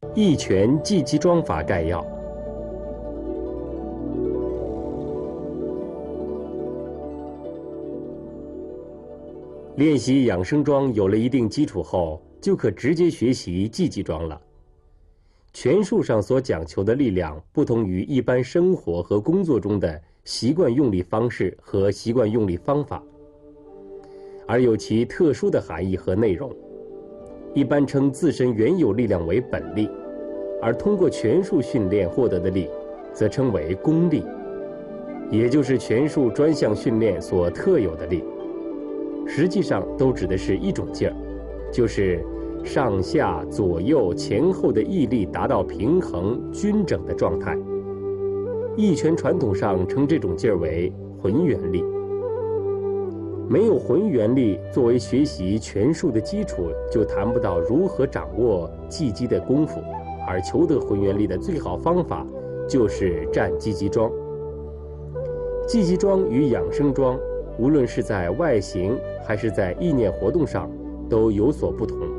一拳技击桩法概要。练习养生桩有了一定基础后，就可直接学习技击桩了。拳术上所讲求的力量，不同于一般生活和工作中的习惯用力方式和习惯用力方法，而有其特殊的含义和内容。一般称自身原有力量为本力，而通过拳术训练获得的力，则称为功力，也就是拳术专项训练所特有的力。实际上都指的是一种劲儿，就是上下左右前后的毅力达到平衡均整的状态。一拳传统上称这种劲儿为浑圆力。没有浑圆力作为学习拳术的基础，就谈不到如何掌握技击的功夫，而求得浑圆力的最好方法就是站技击桩。技击桩与养生桩无论是在外形还是在意念活动上都有所不同。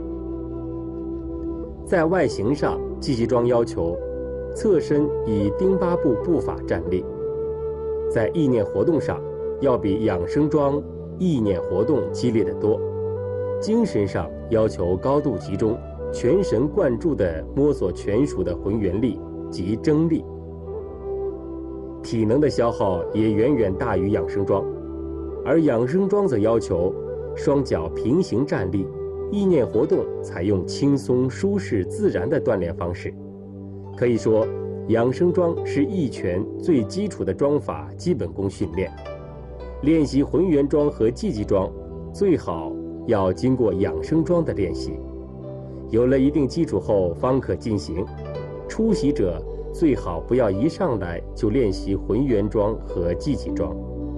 在外形上，技击桩要求侧身以丁八步步法站立；在意念活动上，要比养生桩意念活动激烈得多。精神上要求高度集中，全神贯注地摸索拳术的浑圆力及征力。体能的消耗也远远大于养生桩。而养生桩则要求双脚平行站立，意念活动采用轻松、舒适、自然的锻炼方式。可以说，养生桩是一拳最基础的桩法基本功训练。练习浑圆桩和技击桩，最好要经过养生桩的练习，有了一定基础后方可进行。初习者最好不要一上来就练习浑圆桩和技击桩。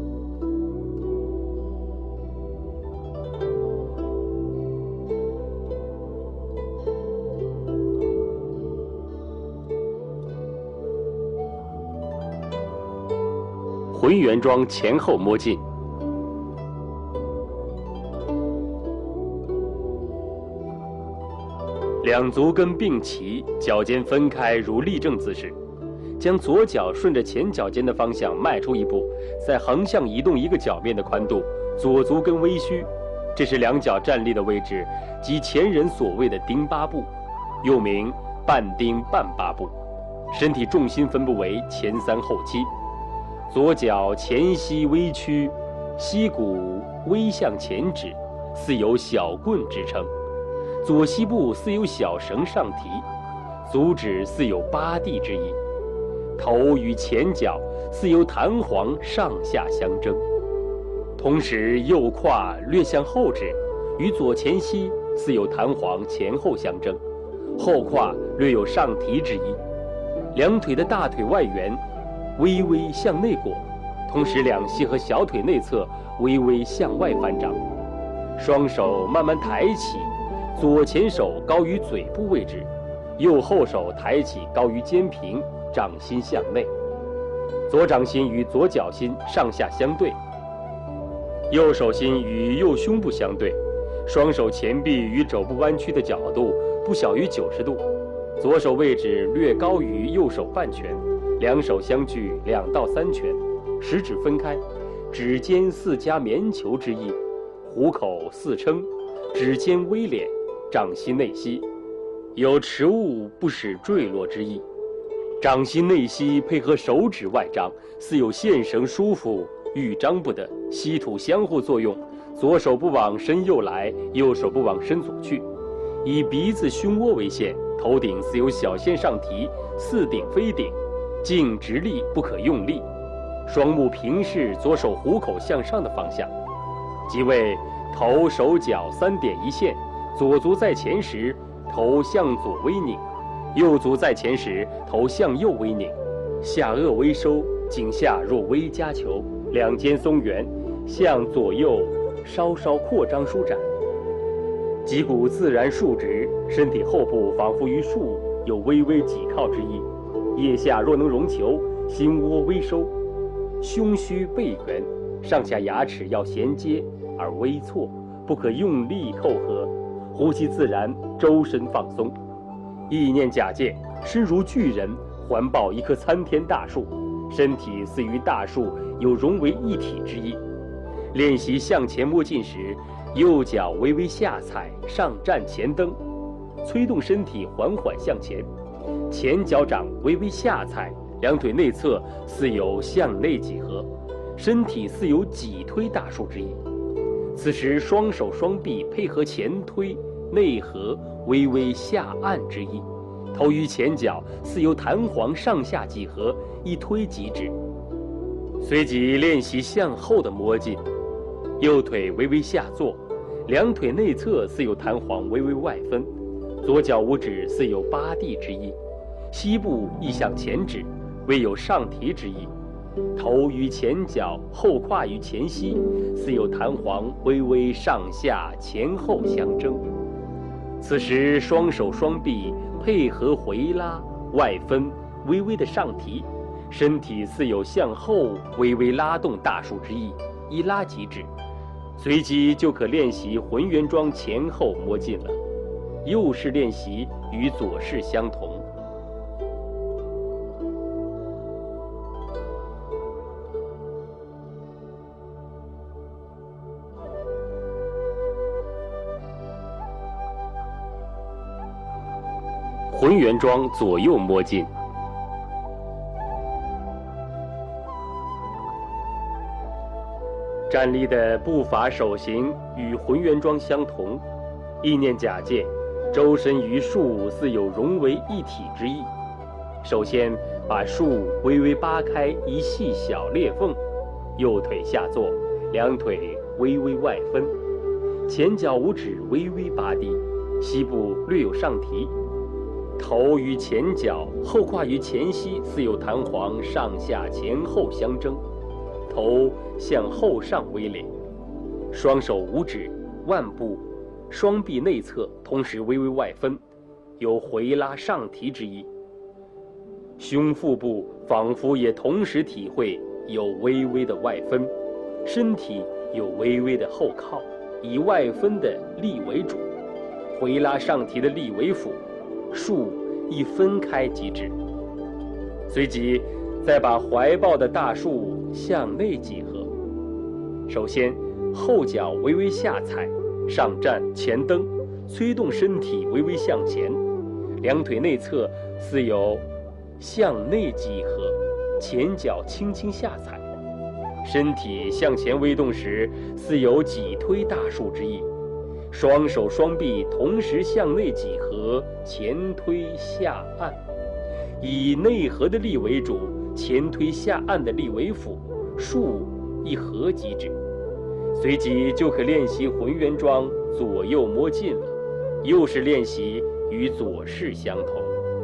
浑圆桩前后摸进，两足跟并齐，脚尖分开如立正姿势，将左脚顺着前脚尖的方向迈出一步，再横向移动一个脚面的宽度，左足跟微虚，这是两脚站立的位置，即前人所谓的丁八步，又名半丁半八步。身体重心分布为前三后七。左脚前膝微屈，膝骨微向前指，似有小棍支撑；左膝部似有小绳上提，足趾似有八地之意。头与前脚似有弹簧上下相争，同时右胯略向后指，与左前膝似有弹簧前后相争，后胯略有上提之意。两腿的大腿外缘微微向内裹，同时两膝和小腿内侧微微向外翻张，双手慢慢抬起，左前手高于嘴部位置，右后手抬起高于肩平，掌心向内，左掌心与左脚心上下相对，右手心与右胸部相对，双手前臂与肘部弯曲的角度不小于90度，左手位置略高于右手半拳，两手相距2到3拳，食指分开，指尖似夹棉球之意，虎口似撑，指尖微敛，掌心内吸，有持物不使坠落之意。掌心内吸配合手指外张，似有线绳舒服，欲张不得，吸吐相互作用，左手不往身右来，右手不往身左去。以鼻子胸窝为线，头顶似有小线上提，似顶非顶，径直立不可用力。双目平视左手虎口向上的方向，即为头手脚3点一线，左足在前时头向左微拧，右足在前时头向右微拧，下颚微收，颈下若微夹球，两肩松圆，向左右稍稍扩张舒展，脊骨自然竖直，身体后部仿佛于树有微微挤靠之意，腋下若能容球，心窝微收，胸虚背圆，上下牙齿要衔接而微错，不可用力扣合，呼吸自然，周身放松。 意念假借，身如巨人，环抱一棵参天大树，身体似与大树有融为一体之意。练习向前摸进时，右脚微微下踩，上站前蹬，催动身体缓缓向前，前脚掌微微下踩，两腿内侧似有向内几何，身体似有挤推大树之意。此时双手双臂配合前推内合，微微下按之意。头于前脚似由弹簧上下几何，一推即止。随即练习向后的摸进，右腿微微下坐，两腿内侧似有弹簧微微外分，左脚五指似有八地之意，膝部亦向前指，微有上提之意。头于前脚，后胯于前膝，似有弹簧微微上下前后相争。此时双手双臂配合回拉外分，微微的上提，身体似有向后微微拉动大树之意，一拉即止。随即就可练习浑圆桩前后摸进了。右式练习与左式相同。浑圆桩左右摸进。站立的步伐手型与浑圆桩相同，意念假借，周身于树似有融为一体之意。首先把树微微扒开一细小裂缝，右腿下坐，两腿微微外分，前脚五指微微扒地，膝部略有上提，头于前脚，后胯于前膝，似有弹簧上下前后相争，头向后上微咧，双手五指腕部双臂内侧同时微微外分，有回拉上提之意。胸腹部仿佛也同时体会有微微的外分，身体有微微的后靠，以外分的力为主，回拉上提的力为辅，树一分开即止。随即再把怀抱的大树向内几何。首先后脚微微下踩，上站前蹬，催动身体微微向前，两腿内侧似有向内几何，前脚轻轻下踩，身体向前微动时似有挤推大树之意。双手双臂同时向内几何，前推下按，以内合的力为主，前推下按的力为辅，树一合即止。随即就可练习浑圆桩左右摸进了。右式练习与左式相同。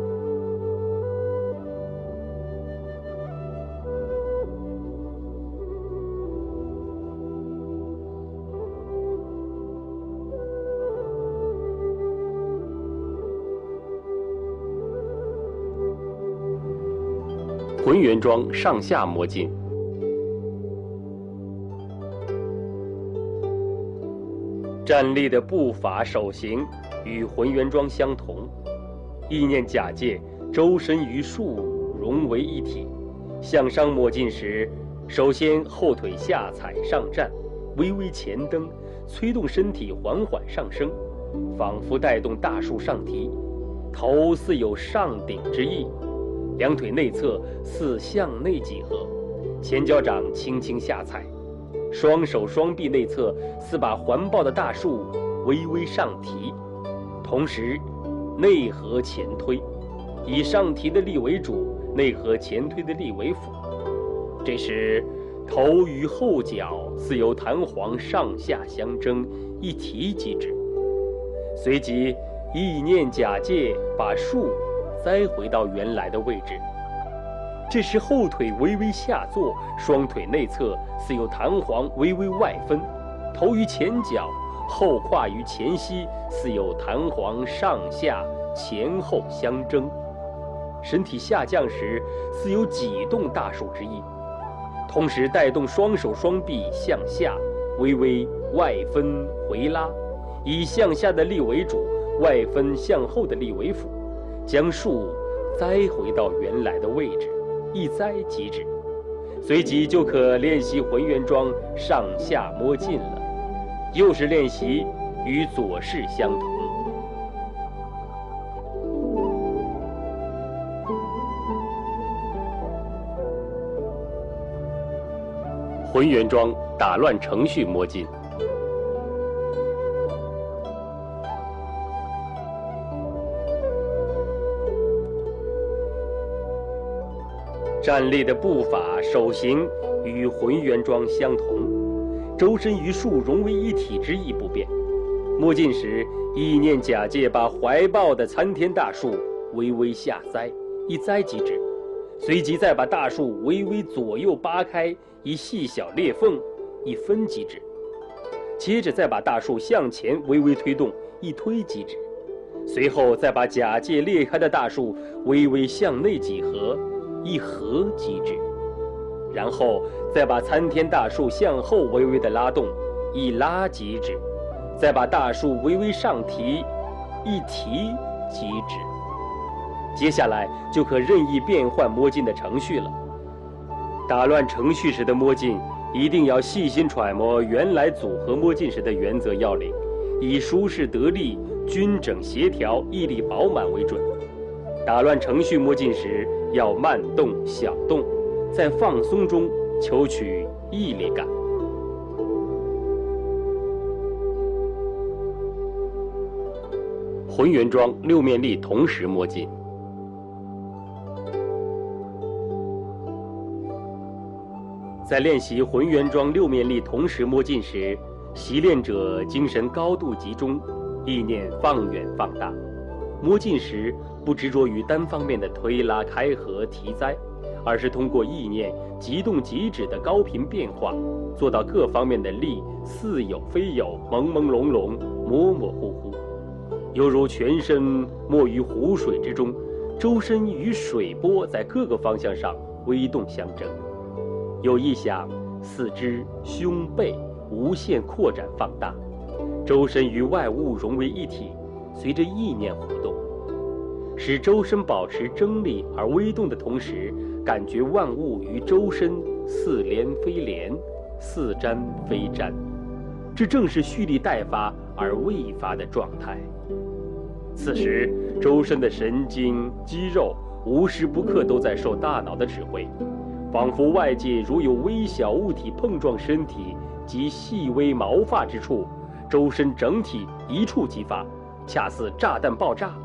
浑圆桩上下摸进。站立的步伐手型与浑圆桩相同，意念假借，周身于树融为一体。向上摸进时，首先后腿下踩上站，微微前蹬，催动身体缓缓上升，仿佛带动大树上提，头似有上顶之意，两腿内侧似向内几何，前脚掌轻轻下踩，双手双臂内侧似把环抱的大树微微上提，同时内合前推，以上提的力为主，内合前推的力为辅。这时头与后脚似由弹簧上下相争，一提即止。随即意念假借，把树栽回到原来的位置。这时后腿微微下坐，双腿内侧似有弹簧微微外分，头于前脚，后胯于前膝，似有弹簧上下前后相争。身体下降时似有挤动大树之意，同时带动双手双臂向下，微微外分回拉，以向下的力为主，外分向后的力为辅， 将树栽回到原来的位置，一栽即止，随即就可练习浑圆桩上下摸进了。又是练习与左式相同。浑圆桩打乱程序摸进。站立的步伐、手型与浑圆桩相同，周身与树融为一体之意不变。摸进时，意念假借把怀抱的参天大树微微下栽，一栽即止，随即再把大树微微左右扒开一细小裂缝，一分即止。接着再把大树向前微微推动，一推即止。随后再把假借裂开的大树微微向内几何，一合即止。然后再把参天大树向后微微的拉动，一拉即止。再把大树微微上提，一提即止。接下来就可任意变换摸进的程序了。打乱程序时的摸进，一定要细心揣摩原来组合摸进时的原则要领，以舒适得力、均整协调、毅力饱满为准。打乱程序摸进时，要慢动小动，在放松中求取毅力感。浑圆桩六面力同时摸进。在练习浑圆桩六面力同时摸进时，习练者精神高度集中，意念放远放大。摸进时不执着于单方面的推拉开合提栽，而是通过意念即动即止的高频变化，做到各方面的力似有非有、朦朦胧胧、模模糊糊，犹如全身没于湖水之中，周身与水波在各个方向上微动相争。有意想四肢、胸背无限扩展放大，周身与外物融为一体，随着意念活动，使周身保持张力而微动的同时，感觉万物与周身似连非连，似沾非沾，这正是蓄力待发而未发的状态。此时周身的神经肌肉无时不刻都在受大脑的指挥，仿佛外界如有微小物体碰撞身体及细微毛发之处，周身整体一触即发，恰似炸弹爆炸。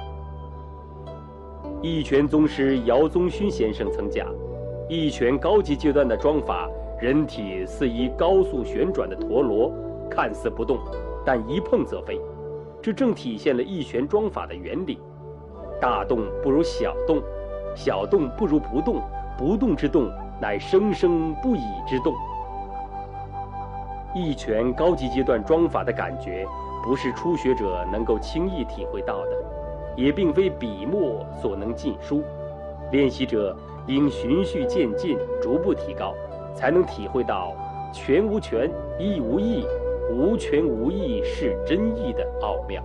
一拳宗师姚宗勋先生曾讲，一拳高级阶段的桩法，人体似一高速旋转的陀螺，看似不动，但一碰则飞。这正体现了一拳桩法的原理：大动不如小动，小动不如不动，不动之动乃生生不已之动。一拳高级阶段桩法的感觉，不是初学者能够轻易体会到的，也并非笔墨所能尽书。练习者应循序渐进，逐步提高，才能体会到拳无拳，意无意，无拳无意是真意的奥妙。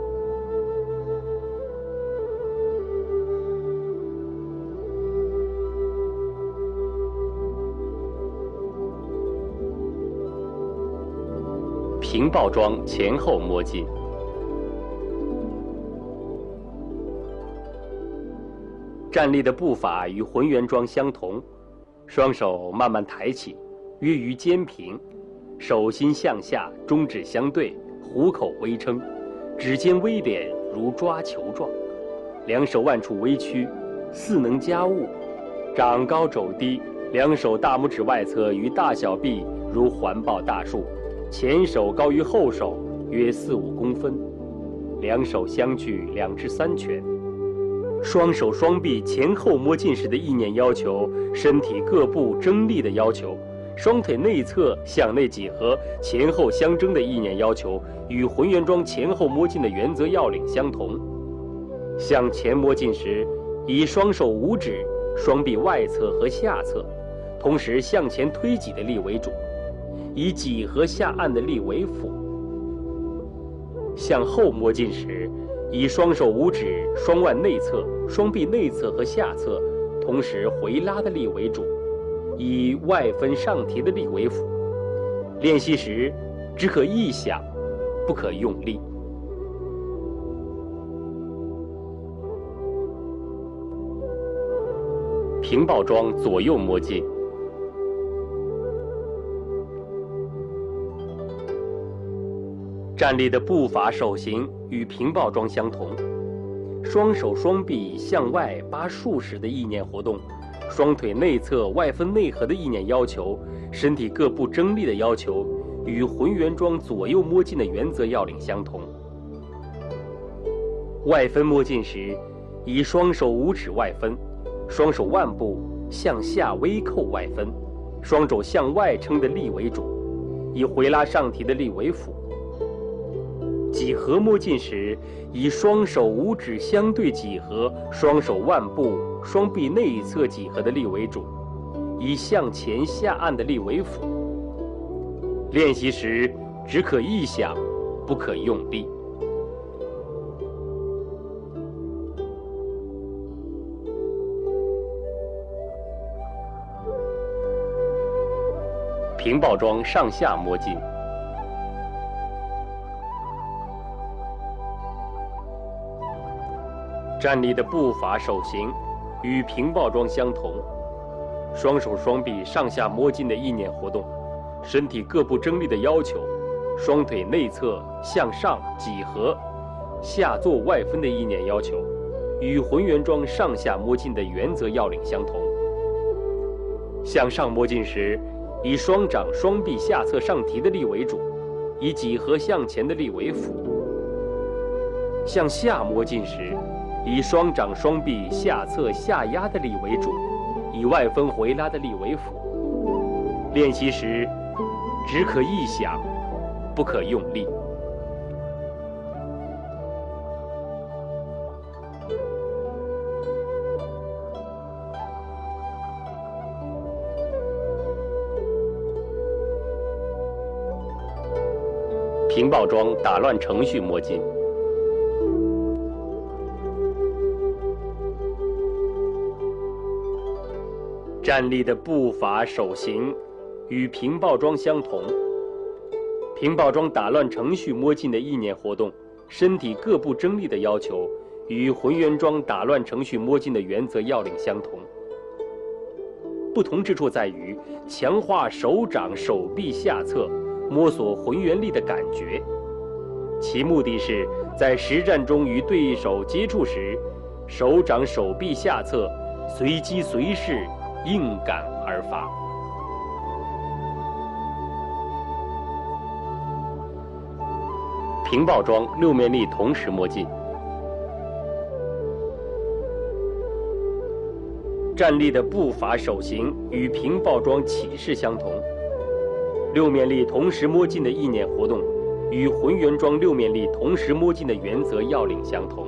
平抱桩前后摸进。站立的步伐与浑圆桩相同，双手慢慢抬起，约于肩平，手心向下，中指相对，虎口微撑，指尖微敛如抓球状，两手腕处微曲，似能夹物，掌高肘低，两手大拇指外侧与大小臂如环抱大树，前手高于后手约4-5公分，两手相距2至3拳。双手双臂前后摸进时的意念要求，身体各部张力的要求，双腿内侧向内几何，前后相争的意念要求，与浑圆桩前后摸进的原则要领相同。向前摸进时，以双手五指、双臂外侧和下侧，同时向前推挤的力为主，以几何下按的力为辅。向后摸进时， 以双手五指、双腕内侧、双臂内侧和下侧同时回拉的力为主，以外分上提的力为辅。练习时只可意想，不可用力。平抱桩左右摸进。站立的步伐手型与平抱桩相同，双手双臂向外扒竖时的意念活动，双腿内侧外分内合的意念要求，身体各部争力的要求，与浑圆桩左右摸进的原则要领相同。外分摸进时，以双手五指外分，双手腕部向下微扣外分，双肘向外撑的力为主，以回拉上提的力为辅。几何摸进时，以双手五指相对几合，双手腕部、双臂内侧几合的力为主，以向前下按的力为辅。练习时只可意想，不可用力。平抱桩上下摸进。站立的步伐手型与平抱桩相同，双手双臂上下摸进的意念活动，身体各部争力的要求，双腿内侧向上几合，下坐外分的意念要求，与浑圆桩上下摸进的原则要领相同。向上摸进时，以双掌双臂下侧上提的力为主，以几何向前的力为辅。向下摸进时，以双掌双臂下侧下压的力为主，以外分回拉的力为辅。练习时只可意想，不可用力。平抱桩打乱程序摸进。站立的步伐手型与平抱桩相同，平抱桩打乱程序摸进的意念活动，身体各部争力的要求，与浑圆桩打乱程序摸进的原则要领相同。不同之处在于强化手掌手臂下侧摸索浑圆力的感觉，其目的是在实战中与对手接触时，手掌手臂下侧随机随势应感而发。平抱桩六面力同时摸进。站立的步伐手型与平抱桩起势相同，六面力同时摸进的意念活动，与浑圆桩六面力同时摸进的原则要领相同。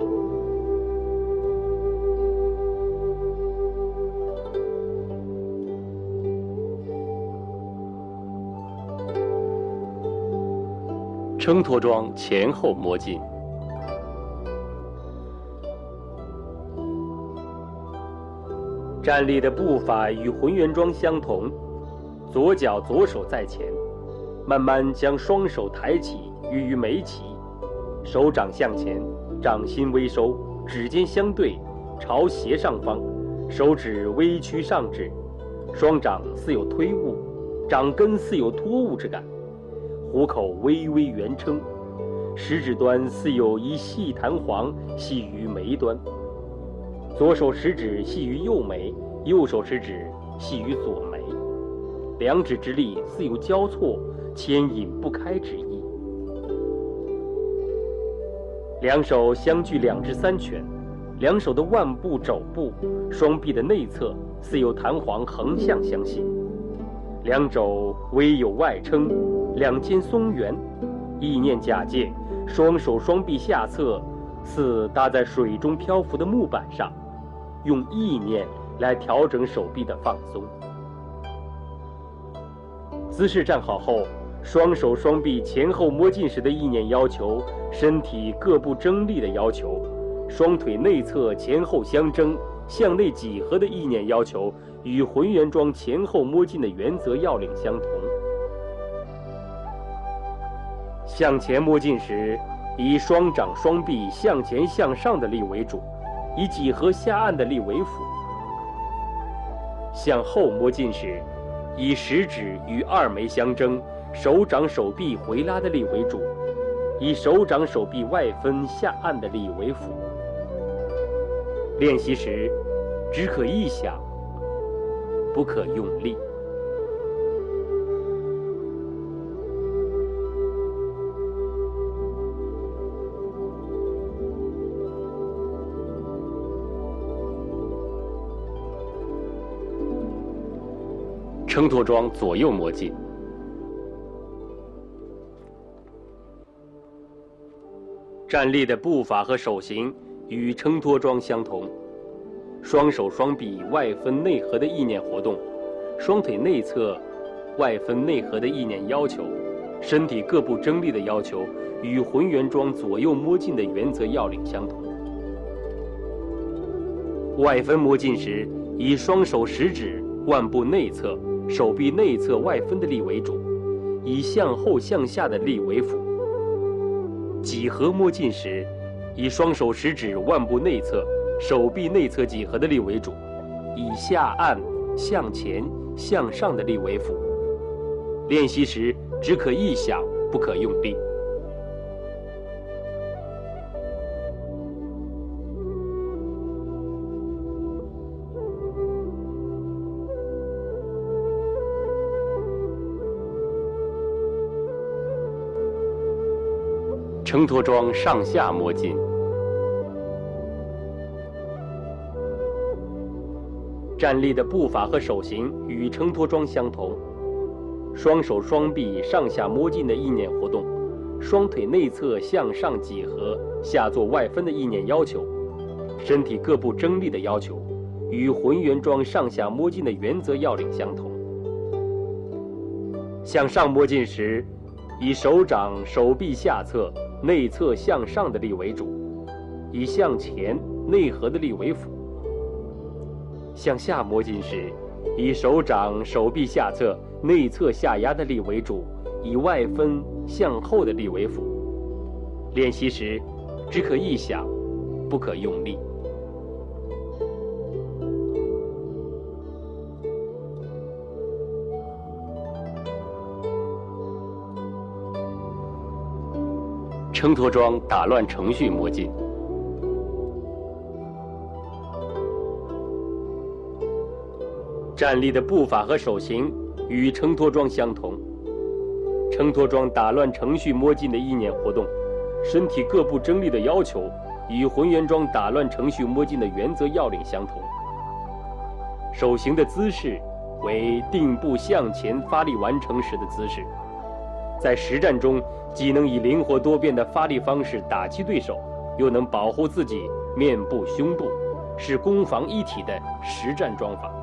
撑托桩前后摸进。站立的步伐与浑圆桩相同，左脚左手在前，慢慢将双手抬起于眉齐，手掌向前，掌心微收，指尖相对，朝斜上方，手指微屈上至，双掌似有推物，掌根似有托物之感，虎口微微圆撑，食指端似有一细弹簧系于眉端，左手食指系于右眉，右手食指系于左眉，两指之力似有交错牵引不开之意。两手相距2至3拳，两手的腕部肘部双臂的内侧似有弹簧横向相系，两肘微有外撑，两肩松圆，意念假借双手双臂下侧似搭在水中漂浮的木板上，用意念来调整手臂的放松。姿势站好后， 双手双臂前后摸进时的意念要求，身体各部争力的要求，双腿内侧前后相争、向内几何的意念要求，与浑圆桩前后摸进的原则要领相同。向前摸进时，以双掌双臂向前向上的力为主，以几何下按的力为辅。向后摸进时，以食指与二眉相争，手掌手臂回拉的力为主，以手掌手臂外分下按的力为辅。练习时，只可意想，不可用力。撑托桩左右摸进。站立的步伐和手型与撑托桩相同，双手双臂外分内合的意念活动，双腿内侧外分内合的意念要求，身体各部争力的要求，与浑圆桩左右摸进的原则要领相同。外分摸进时，以双手食指腕部内侧、手臂内侧外分的力为主，以向后向下的力为辅。几何摸进时，以双手食指腕部内侧、手臂内侧几何的力为主，以下按、向前、向上的力为辅。练习时只可意想，不可用力。撑托桩上下摸进。站立的步伐和手型与撑托桩相同，双手双臂上下摸进的意念活动，双腿内侧向上几何、下做外分的意念要求，身体各部争力的要求，与浑圆桩上下摸进的原则要领相同。向上摸进时，以手掌手臂下侧内侧向上的力为主，以向前内合的力为辅。向下摸进时，以手掌手臂下侧内侧下压的力为主，以外分向后的力为辅。练习时只可意想，不可用力。撑托桩打乱程序摸进。站立的步伐和手型与撑托桩相同，撑托桩打乱程序摸进的意念活动，身体各部争力的要求，与浑圆桩打乱程序摸进的原则要领相同。手型的姿势为定步向前发力完成时的姿势，在实战中既能以灵活多变的发力方式打击对手，又能保护自己面部胸部，是攻防一体的实战桩法。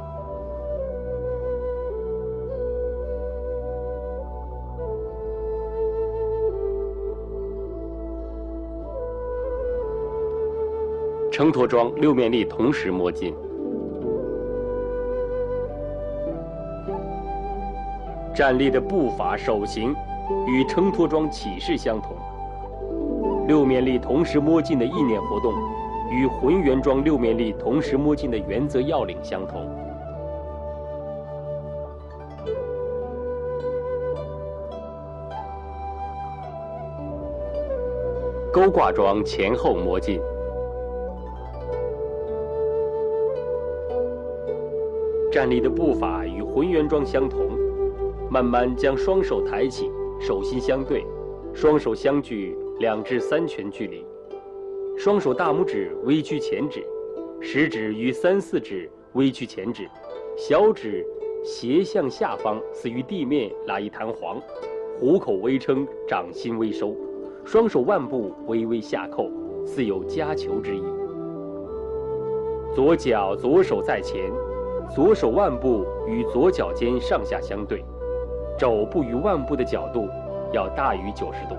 撑托桩六面力同时摸进。站立的步伐手型与撑托桩起势相同，六面力同时摸进的意念活动，与浑圆桩六面力同时摸进的原则要领相同。钩挂桩前后摸进。站立的步伐与浑圆桩相同，慢慢将双手抬起，手心相对，双手相距2至3拳距离，双手大拇指微屈前指，食指与3、4指微屈前指，小指斜向下方，似于地面拉一弹簧，虎口微撑，掌心微收，双手腕部微微下扣，似有夹球之意。左脚左手在前，左手腕部与左脚尖上下相对， 肘部与腕部的角度要大于90度。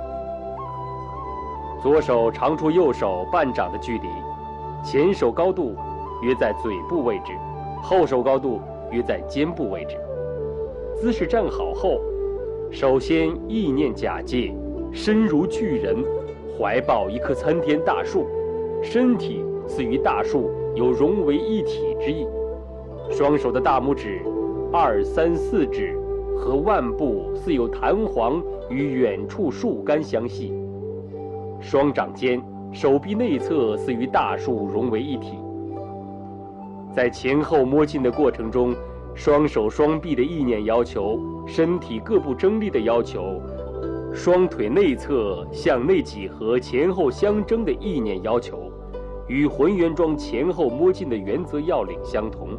左手长出右手半掌的距离，前手高度约在嘴部位置，后手高度约在肩部位置。姿势站好后，首先意念假借身如巨人，怀抱一棵参天大树，身体似与大树有融为一体之意。双手的大拇指、2、3、4指和腕部似有弹簧与远处树干相系。双掌间、手臂内侧似与大树融为一体。在前后摸进的过程中，双手双臂的意念要求，身体各部征力的要求，双腿内侧向内几何前后相争的意念要求，与浑圆桩前后摸进的原则要领相同。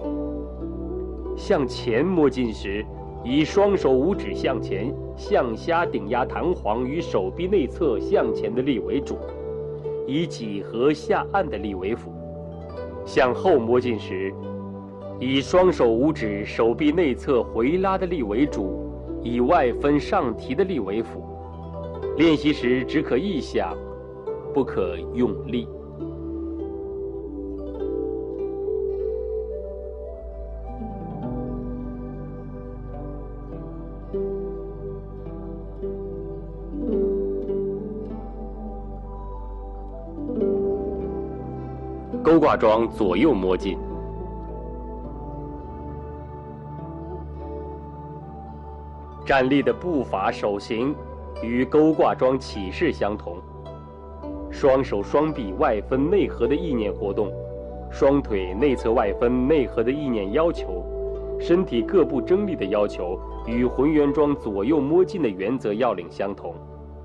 向前摸进时，以双手五指向前向下顶压弹簧与手臂内侧向前的力为主，以几何下按的力为辅。向后摸进时，以双手五指手臂内侧回拉的力为主，以外分上提的力为辅。练习时只可意想，不可用力。勾挂桩左右摸进。站立的步伐手型与勾挂桩起势相同，双手双臂外分内合的意念活动，双腿内侧外分内合的意念要求，身体各部征力的要求与浑圆桩左右摸进的原则要领相同。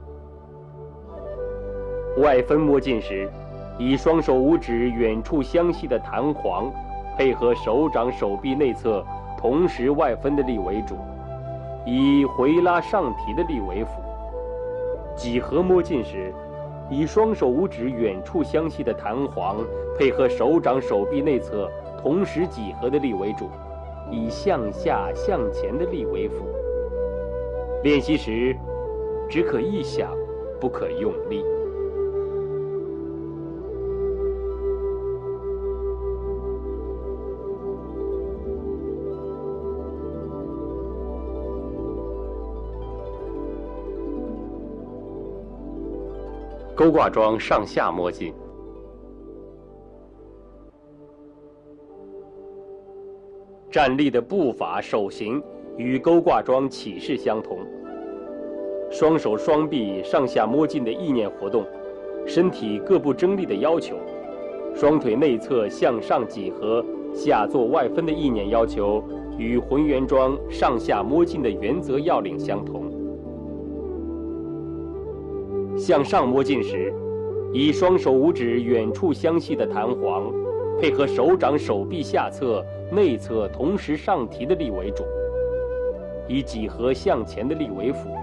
外分摸进时，以双手五指远处相系的弹簧，配合手掌手臂内侧同时外分的力为主，以回拉上提的力为辅。几何摸进时，以双手五指远处相系的弹簧，配合手掌手臂内侧同时几何的力为主，以向下向前的力为辅。练习时只可意想，不可用力。勾挂桩上下摸进。站立的步伐手型与勾挂桩起势相同，双手双臂上下摸进的意念活动，身体各部征力的要求，双腿内侧向上几何下做外分的意念要求，与浑圆桩上下摸进的原则要领相同。向上摸进时，以双手五指远处相系的弹簧，配合手掌手臂下侧内侧同时上提的力为主，以几何向前的力为辅。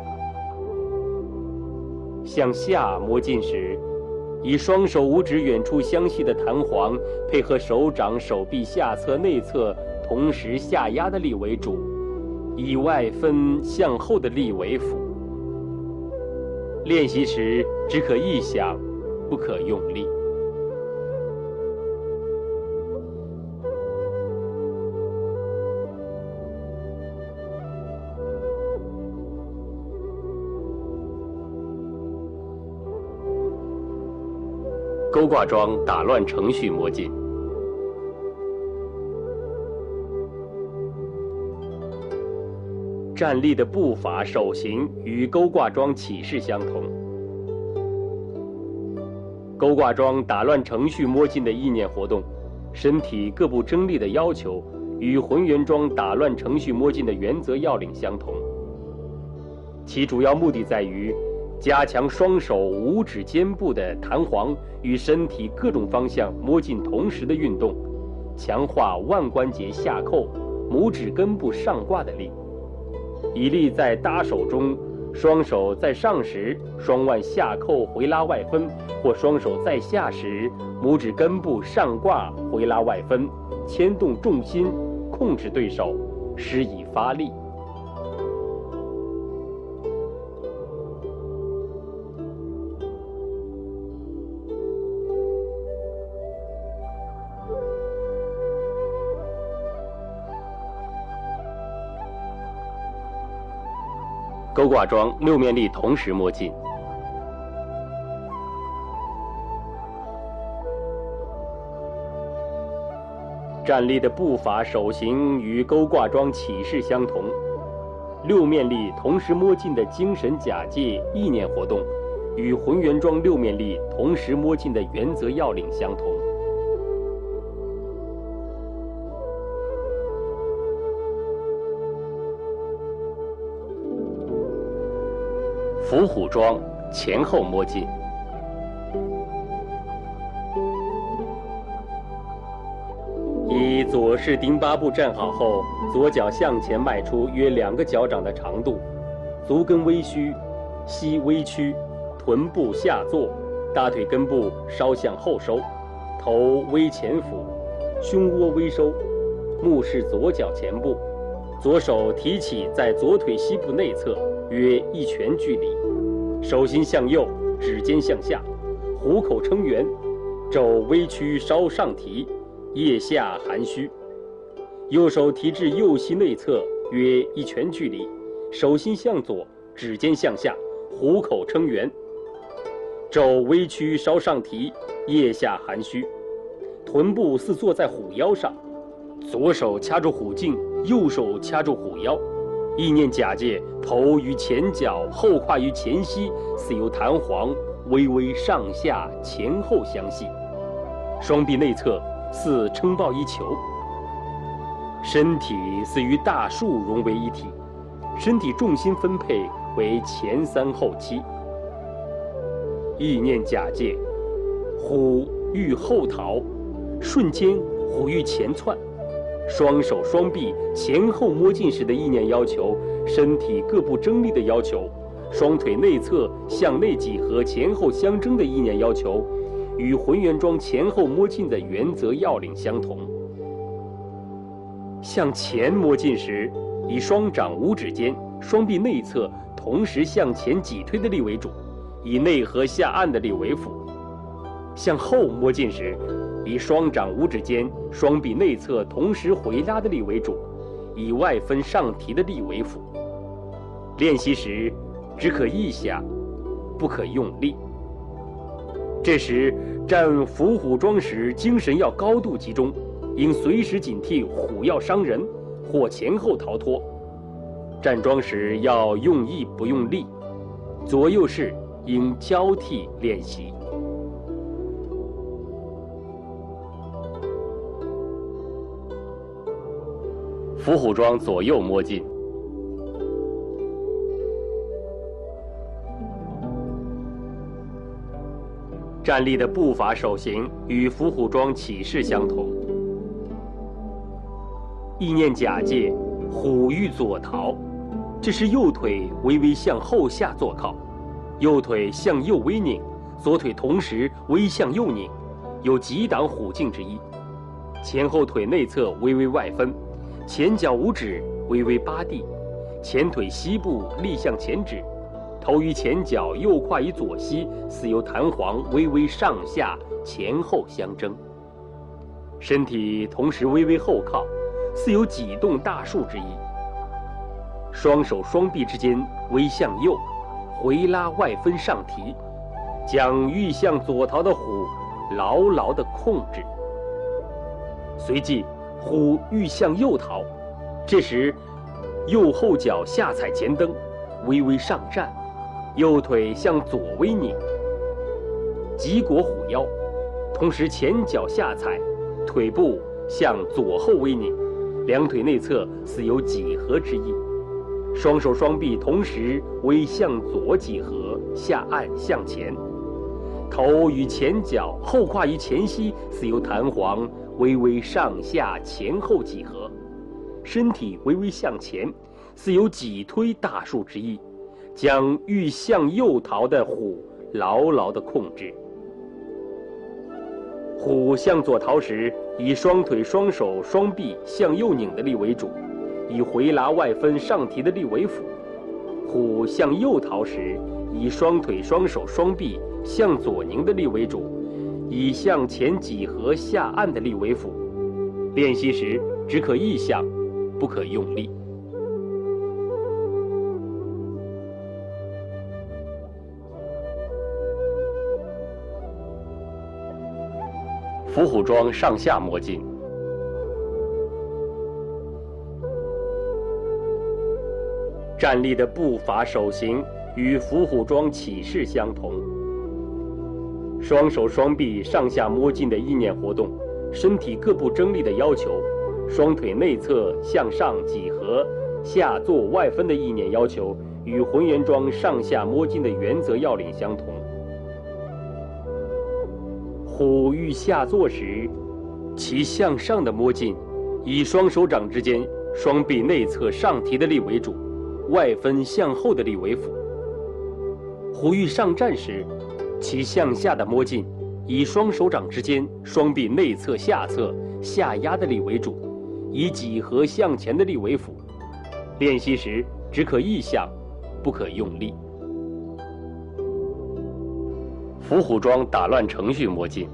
向下摸进时，以双手五指远处相系的弹簧，配合手掌手臂下侧内侧同时下压的力为主，以外分向后的力为辅。练习时只可意想，不可用力。勾挂桩打乱程序摸进。站立的步伐手型与勾挂桩起势相同，勾挂桩打乱程序摸进的意念活动，身体各部征力的要求与浑圆桩打乱程序摸进的原则要领相同。其主要目的在于加强双手五指肩部的弹簧与身体各种方向摸进同时的运动，强化腕关节下扣、拇指根部上挂的力，以利在搭手中，双手在上时双腕下扣回拉外分，或双手在下时拇指根部上挂回拉外分，牵动重心，控制对手，施以发力。 勾挂桩6面力同时摸进。站立的步伐手型与勾挂桩起势相同，6面力同时摸进的精神假借意念活动，与浑圆桩6面力同时摸进的原则要领相同。伏虎桩前后摸进。以左式丁八步站好后，左脚向前迈出约2个脚掌的长度，足跟微虚，膝微屈，臀部下坐，大腿根部稍向后收，头微前俯，胸窝微收，目视左脚前部，左手提起在左腿膝部内侧约1拳距离，手心向右，指尖向下，虎口撑圆，肘微屈稍上提，腋下含虚，右手提至右膝内侧约1拳距离，手心向左，指尖向下，虎口撑圆，肘微屈稍上提，腋下含虚，臀部似坐在虎腰上，左手掐住虎颈，右手掐住虎腰，意念假借头与前脚，后胯与前膝似有弹簧，微微上下前后相系，双臂内侧似撑抱一球，身体似与大树融为一体，身体重心分配为前3后7。意念假借虎欲后逃，瞬间虎欲前窜，双手双臂前后摸进时的意念要求，身体各部争力的要求，双腿内侧向内几何前后相争的意念要求，与浑圆桩前后摸进的原则要领相同。向前摸进时，以双掌五指间、双臂内侧同时向前挤推的力为主，以内合下按的力为辅；向后摸进时，以双掌五指间、双臂内侧同时回拉的力为主，以外分上提的力为辅。练习时只可意想，不可用力。这时站伏虎桩时，精神要高度集中，应随时警惕虎要伤人或前后逃脱。站桩时要用意不用力，左右式应交替练习。伏虎桩左右摸进。站立的步伐手型与伏虎桩起势相同。意念假借虎欲左逃，这时右腿微微向后下坐靠，右腿向右微拧，左腿同时微向右拧，有击挡虎颈之意。前后腿内侧微微外分，前脚五指微微扒地，前腿膝部立向前指，头与前脚，右胯与左膝似由弹簧微微上下前后相争，身体同时微微后靠，似有挤动大树之意。双手双臂之间微向右，回拉外分上提，将欲向左逃的虎牢牢地控制。随即虎欲向右逃，这时右后脚下踩前蹬，微微上站，右腿向左微拧，急裹虎腰，同时前脚下踩，腿部向左后微拧，两腿内侧似有几何之意。双手双臂同时微向左几何，下按向前，头与前脚，后胯与前膝似由弹簧微微上下前后几何，身体微微向前，似有挤推大树之意，将欲向右逃的虎牢牢地控制。虎向左逃时，以双腿双手双臂向右拧的力为主，以回拉外分上提的力为辅；虎向右逃时，以双腿双手双臂向左拧的力为主，以向前几何下按的力为辅。练习时只可意想，不可用力。 伏虎桩上下摸进。站立的步伐手型与伏虎桩起势相同。双手双臂上下摸进的意念活动，身体各部征力的要求，双腿内侧向上几何、下坐外分的意念要求，与浑圆桩上下摸进的原则要领相同。虎欲下坐时，其向上的摸进，以双手掌之间双臂内侧上提的力为主，外分向后的力为辅。虎欲上站时，其向下的摸进，以双手掌之间双臂内侧下侧下压的力为主，以几何向前的力为辅。练习时只可意向，不可用力。伏虎桩打乱程序摸进。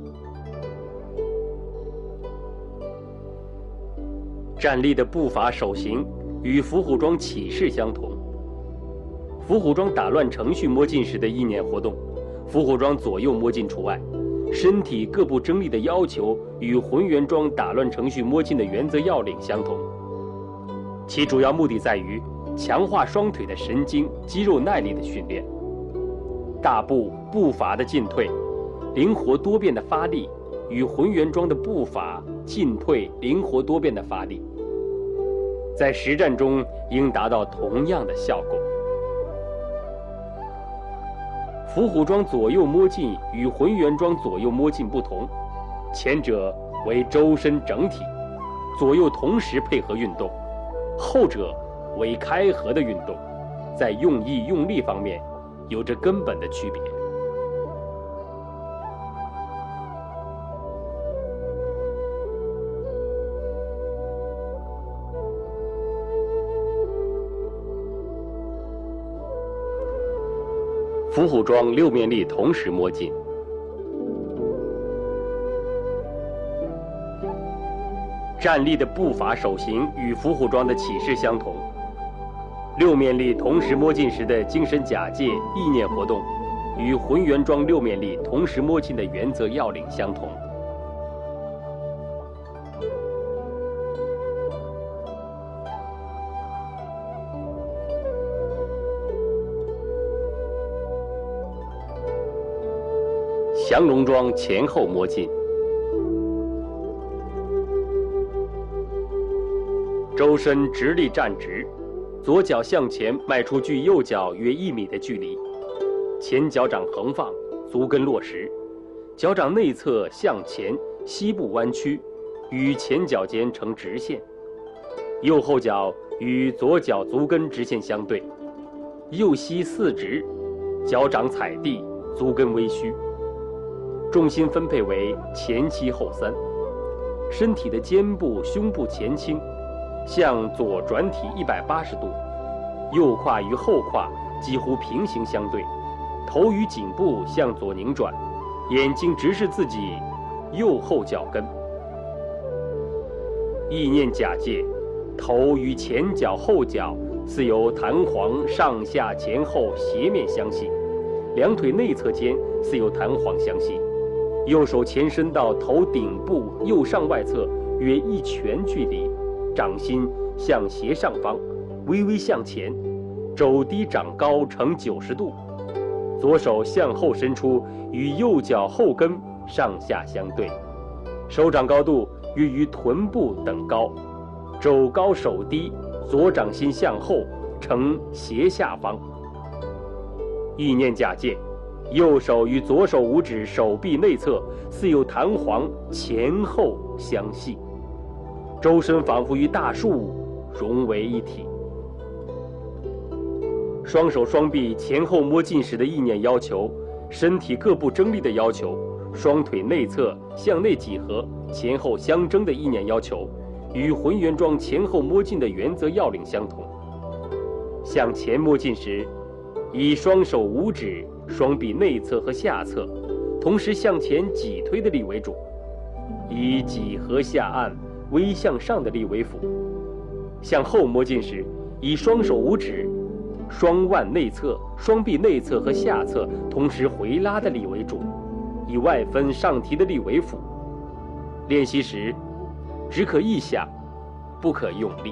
站立的步伐手型与伏虎桩起势相同。伏虎桩打乱程序摸进时的意念活动，伏虎桩左右摸进除外，身体各部征力的要求与浑圆桩打乱程序摸进的原则要领相同。其主要目的在于强化双腿的神经肌肉耐力的训练。大步步伐的进退，灵活多变的发力，与浑圆桩的步伐进退灵活多变的发力，在实战中应达到同样的效果。伏虎桩左右摸进与浑圆桩左右摸进不同，前者为周身整体，左右同时配合运动，后者为开合的运动，在用意用力方面有着根本的区别。伏虎桩六面力同时摸进。站立的步伐手型与伏虎桩的起势相同。六面力同时摸进时的精神假借意念活动，与浑圆桩六面力同时摸进的原则要领相同。降龙桩前后摸进。周身直立站直，左脚向前迈出距右脚约1米的距离，前脚掌横放，足跟落实，脚掌内侧向前，膝部弯曲，与前脚尖成直线，右后脚与左脚足跟直线相对，右膝四直，脚掌踩地，足跟微虚。重心分配为前7后3，身体的肩部、胸部前倾，向左转体180度，右胯与后胯几乎平行相对，头与颈部向左拧转，眼睛直视自己右后脚跟。意念假借，头与前脚后脚似由弹簧上下前后斜面相系，两腿内侧间似由弹簧相系。右手前伸到头顶部右上外侧约1拳距离，掌心向斜上方，微微向前，肘低掌高呈90度，左手向后伸出，与右脚后跟上下相对，手掌高度约于臀部等高，肘高手低，左掌心向后呈斜下方。意念假借，右手与左手五指手臂内侧似有弹簧前后相系，周身仿佛与大树融为一体。双手双臂前后摸进时的意念要求，身体各部征力的要求，双腿内侧向内几何前后相争的意念要求，与浑圆桩前后摸进的原则要领相同。向前摸进时，以双手五指双臂内侧和下侧同时向前挤推的力为主，以几何下按微向上的力为辅。向后摸进时，以双手五指双腕内侧双臂内侧和下侧同时回拉的力为主，以外分上提的力为辅， 练习时只可意想，不可用力。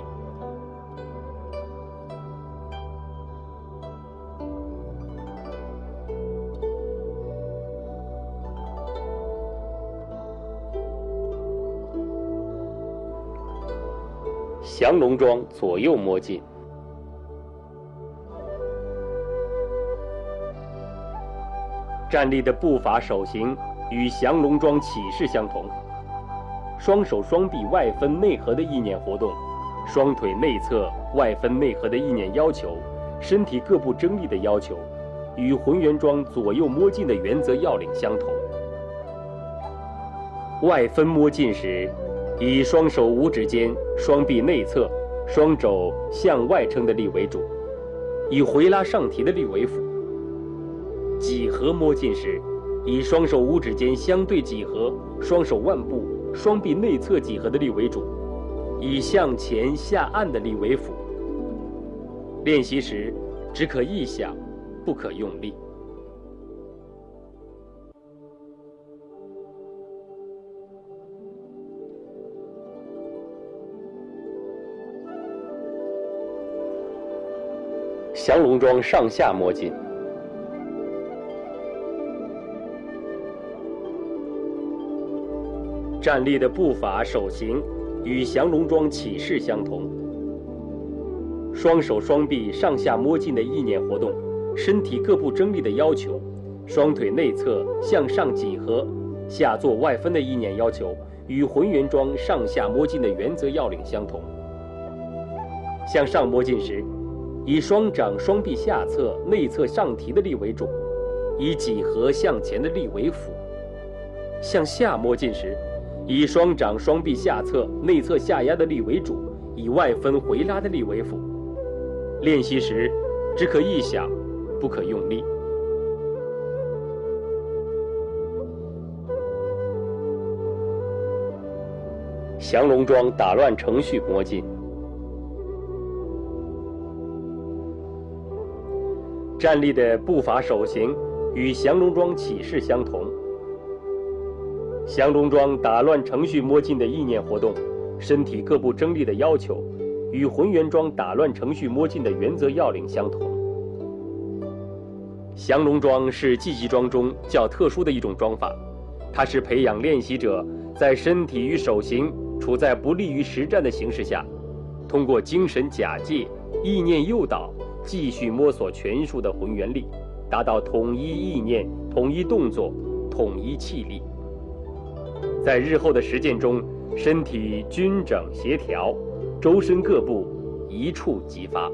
降龙桩左右摸进。站立的步伐手型与降龙桩起势相同，双手双臂外分内合的意念活动，双腿内侧外分内合的意念要求，身体各部争力的要求，与浑圆桩左右摸进的原则要领相同。外分摸进时，以双手五指间、双臂内侧、双肘向外撑的力为主，以回拉上提的力为辅。几何摸进时，以双手五指间相对几何、双手腕部、双臂内侧几何的力为主，以向前下按的力为辅。练习时只可意想，不可用力。降龙桩上下摸进。站立的步伐手型与降龙桩起势相同，双手双臂上下摸进的意念活动，身体各部争力的要求，双腿内侧向上几何、下做外分的意念要求，与浑圆桩上下摸进的原则要领相同。向上摸进时，以双掌双臂下侧内侧上提的力为重，以几何向前的力为辅。向下摸进时，以双掌双臂下侧内侧下压的力为主，以外分回拉的力为辅。练习时只可意想，不可用力。降龙桩打乱程序摸进。站立的步伐手型与降龙桩起势相同，降龙桩打乱程序摸进的意念活动，身体各部争力的要求，与浑圆桩打乱程序摸进的原则要领相同。降龙桩是技击桩中较特殊的一种桩法，它是培养练习者在身体与手型处在不利于实战的形势下，通过精神假借、意念诱导，继续摸索拳术的浑圆力，达到统一意念、统一动作、统一气力。在日后的实践中，身体均整协调，周身各部一触即发。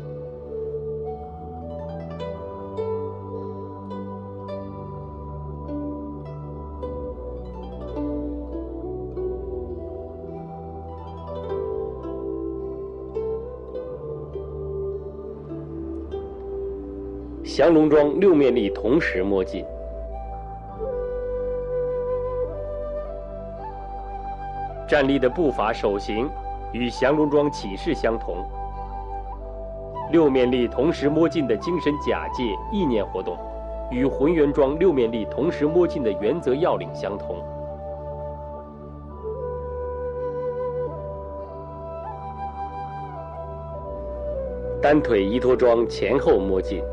降龙桩六面力同时摸进。站立的步伐手型与降龙桩起势相同，六面力同时摸进的精神假借、意念活动，与浑圆桩六面力同时摸进的原则要领相同。单腿依托桩前后摸进。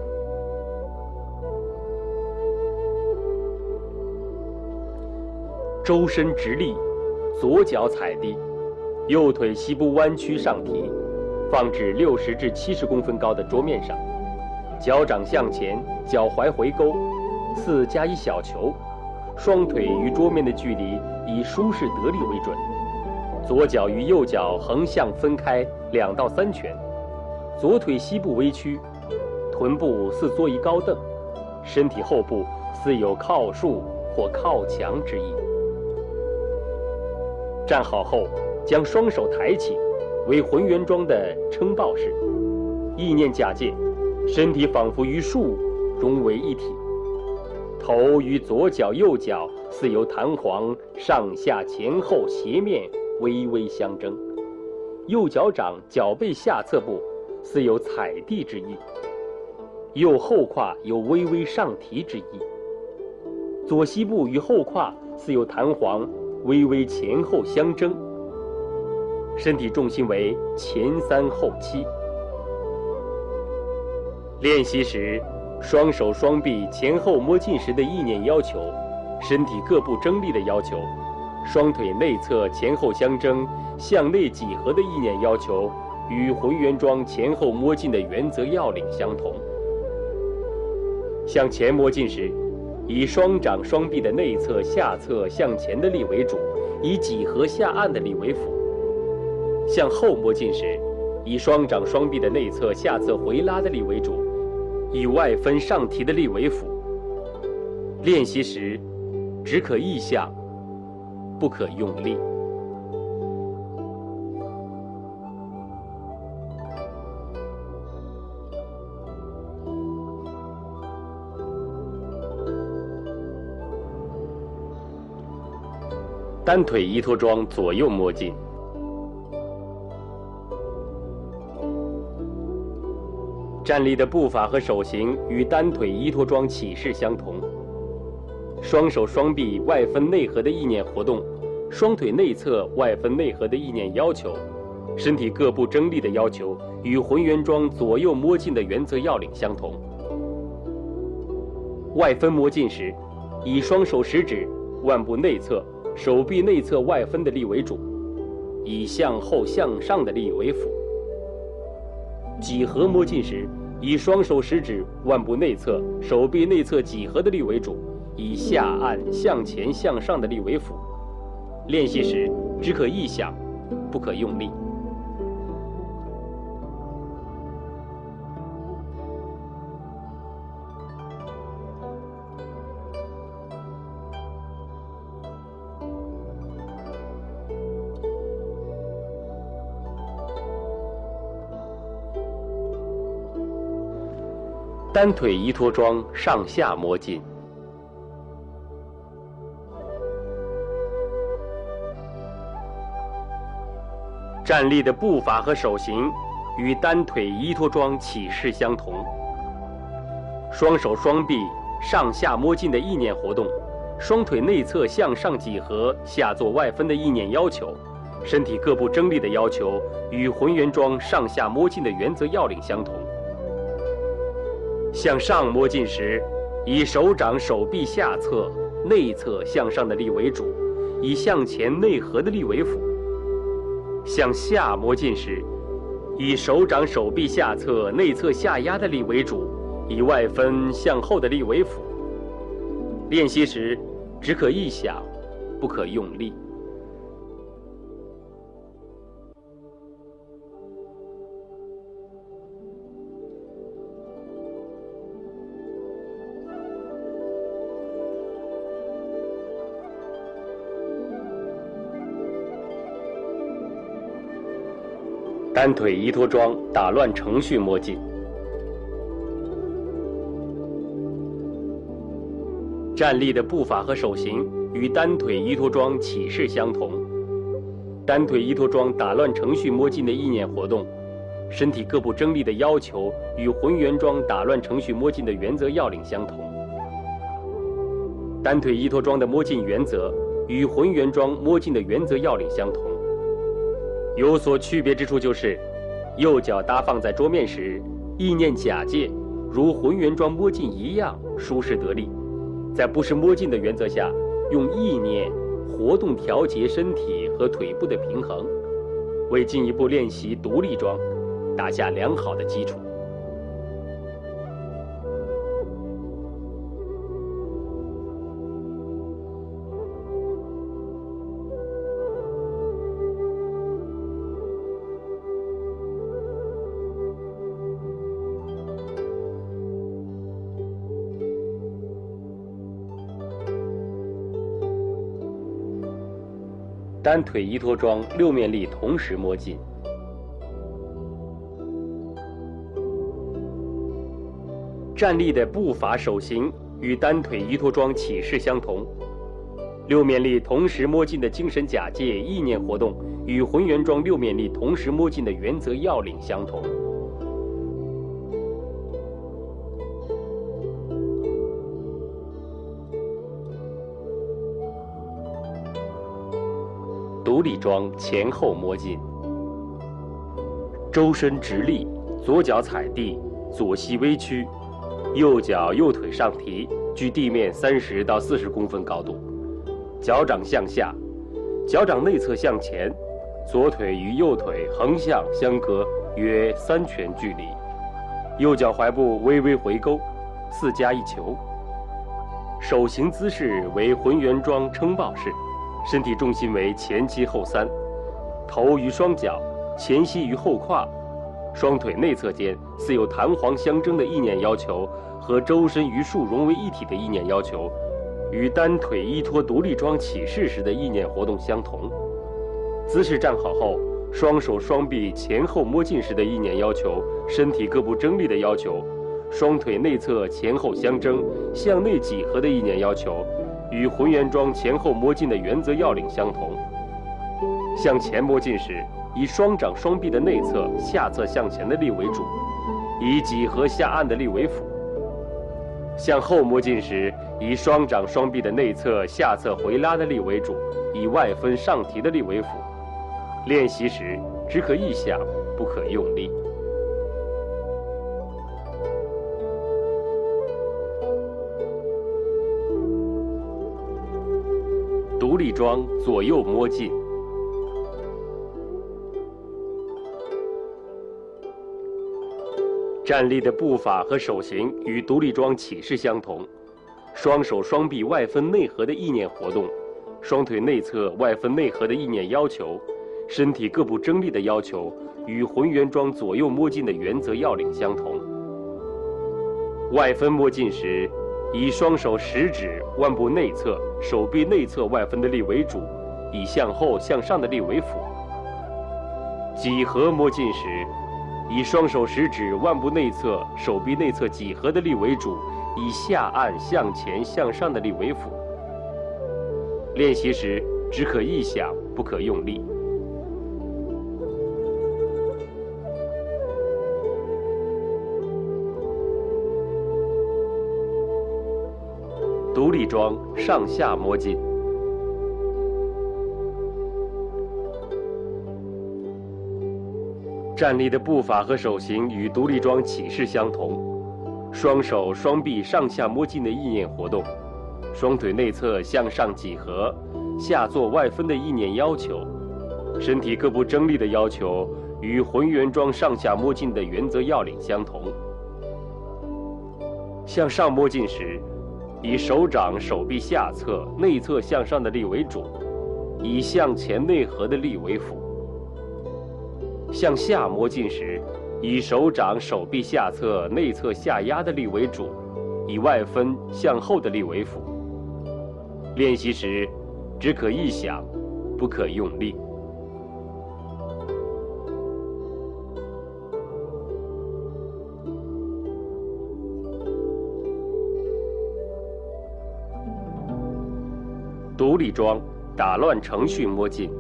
周身直立，左脚踩地，右腿膝部弯曲上提，放置60至70公分高的桌面上，脚掌向前，脚踝回勾，4加1小球，双腿与桌面的距离以舒适得力为准，左脚与右脚横向分开2到3拳，左腿膝部微曲，臀部似坐一高凳，身体后部似有靠树或靠墙之意。站好后，将双手抬起，为浑圆桩的撑抱式，意念假借，身体仿佛与树融为一体，头与左脚右脚似有弹簧上下前后斜面微微相争，右脚掌脚背下侧部似有踩地之意，右后胯有微微上提之意，左膝部与后胯似有弹簧微微前后相争，身体重心为前3后7。练习时，双手双臂前后摸进时的意念要求，身体各部争力的要求，双腿内侧前后相争、向内几何的意念要求，与浑圆桩前后摸进的原则要领相同。向前摸进时，以双掌双臂的内侧、下侧向前的力为主，以几何下按的力为辅；向后摸进时，以双掌双臂的内侧、下侧回拉的力为主，以外分上提的力为辅。练习时，只可意向，不可用力。单腿依托桩左右摸进。站立的步伐和手型与单腿依托桩起势相同。双手双臂外分内合的意念活动，双腿内侧外分内合的意念要求，身体各部争力的要求与浑圆桩左右摸进的原则要领相同。外分摸进时，以双手食指、腕部内侧、手臂内侧外分的力为主，以向后向上的力为辅。几何摸进时，以双手食指、腕部内侧、手臂内侧几何的力为主，以下按向前向上的力为辅。练习时只可意想，不可用力。单腿依托桩上下摸进。站立的步伐和手型与单腿依托桩起势相同。双手双臂上下摸进的意念活动，双腿内侧向上几何、下做外分的意念要求，身体各部争力的要求与浑圆桩上下摸进的原则要领相同。向上摸进时，以手掌手臂下侧、内侧向上的力为主，以向前内合的力为辅；向下摸进时，以手掌手臂下侧、内侧下压的力为主，以外分向后的力为辅。练习时只可意想，不可用力。单腿依托桩打乱程序摸进。站立的步伐和手型与单腿依托桩起势相同。单腿依托桩打乱程序摸进的意念活动，身体各部争力的要求与浑圆桩打乱程序摸进的原则要领相同。单腿依托桩的摸进原则与浑圆桩摸进的原则要领相同。有所区别之处就是，右脚搭放在桌面时，意念假借如浑圆桩摸进一样舒适得力，在不是摸进的原则下，用意念活动调节身体和腿部的平衡，为进一步练习独立桩打下良好的基础。单腿依托桩6面力同时摸进。站立的步伐手型与单腿依托桩起势相同。6面力同时摸进的精神假借意念活动与浑圆桩6面力同时摸进的原则要领相同。 独立桩前后摸进，周身直立，左脚踩地，左膝微屈，右脚右腿上提，距地面30到40公分高度，脚掌向下，脚掌内侧向前，左腿与右腿横向相隔约3拳距离，右脚踝部微微回勾，4加1球。手型姿势为浑圆桩撑抱式，身体重心为前7后3，头与双脚前膝于后胯，双腿内侧间似有弹簧相争的意念要求和周身与束融为一体的意念要求，与单腿依托独立桩起势时的意念活动相同。姿势站好后，双手双臂前后摸进时的意念要求，身体各部争力的要求，双腿内侧前后相争、向内几何的意念要求，与浑圆桩前后摸进的原则要领相同。向前摸进时，以双掌双臂的内侧、下侧向前的力为主，以几何下按的力为辅；向后摸进时，以双掌双臂的内侧、下侧回拉的力为主，以外分上提的力为辅。练习时只可意想，不可用力。独立桩左右摸进，站立的步法和手型与独立桩起势相同，双手双臂外分内合的意念活动，双腿内侧外分内合的意念要求，身体各部争力的要求与浑圆桩左右摸进的原则要领相同。外分摸进时，以双手食指腕部内侧、手臂内侧外分的力为主，以向后向上的力为辅。几何摸进时，以双手食指腕部内侧、手臂内侧几何的力为主，以下按向前向上的力为辅。练习时只可意想，不可用力。独立桩上下摸进，站立的步法和手型与独立桩起势相同，双手双臂上下摸进的意念活动，双腿内侧向上几何、下做外分的意念要求，身体各部争力的要求与浑圆桩上下摸进的原则要领相同。向上摸进时，以手掌手臂下侧内侧向上的力为主，以向前内合的力为辅。向下摸进时，以手掌手臂下侧内侧下压的力为主，以外分向后的力为辅。练习时只可意想，不可用力。独立桩打乱程序摸进，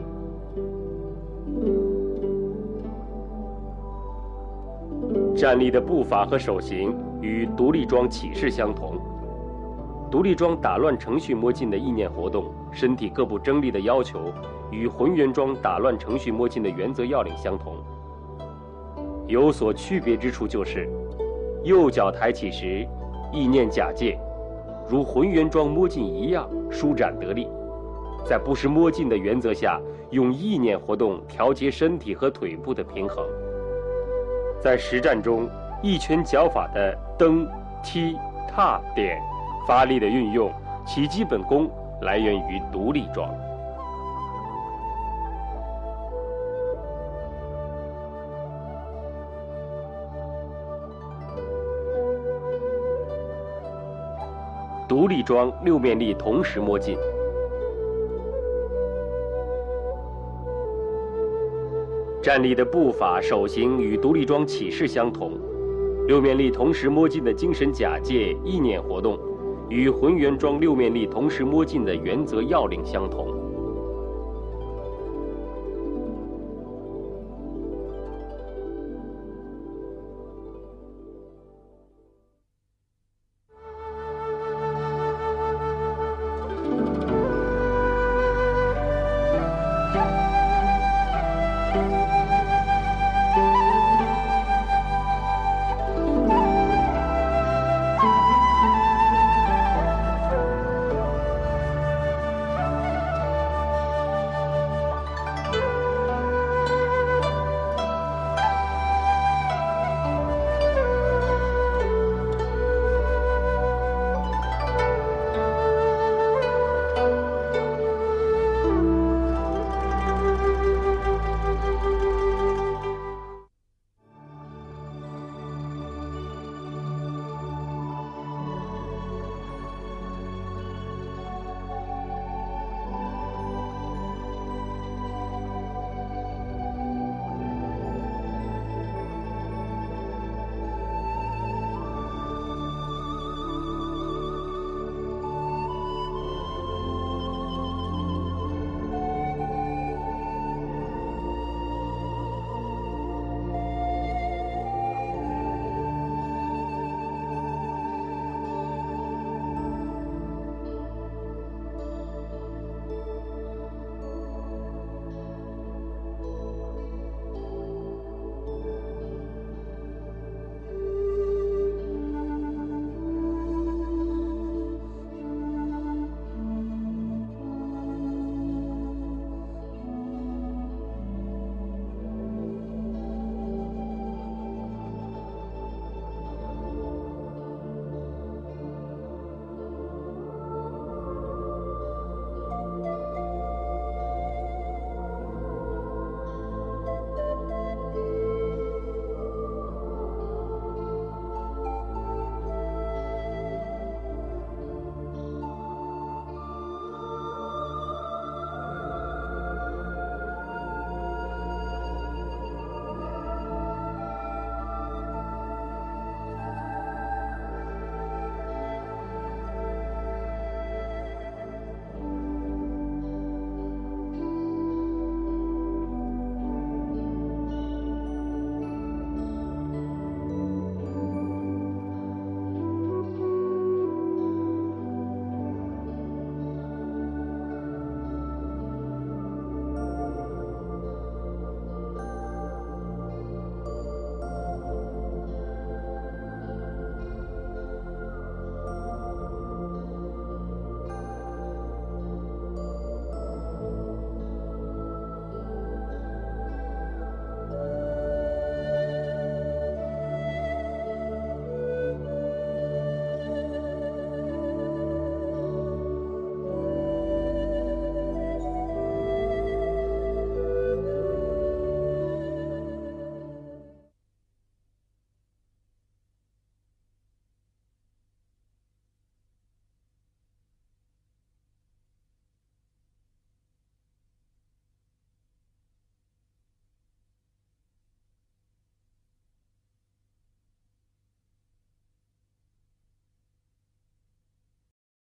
站立的步法和手型与独立桩起势相同，独立桩打乱程序摸进的意念活动，身体各部争力的要求与浑圆桩打乱程序摸进的原则要领相同。有所区别之处就是，右脚抬起时，意念假借，如浑圆桩摸进一样舒展得力，在不失摸进的原则下，用意念活动调节身体和腿部的平衡。在实战中，一拳脚法的蹬、踢、踏、点发力的运用，其基本功来源于独立桩。独立桩6面力同时摸进，站立的步法、手型与独立桩起势相同，6面力同时摸进的精神假借、意念活动，与浑圆桩6面力同时摸进的原则要领相同。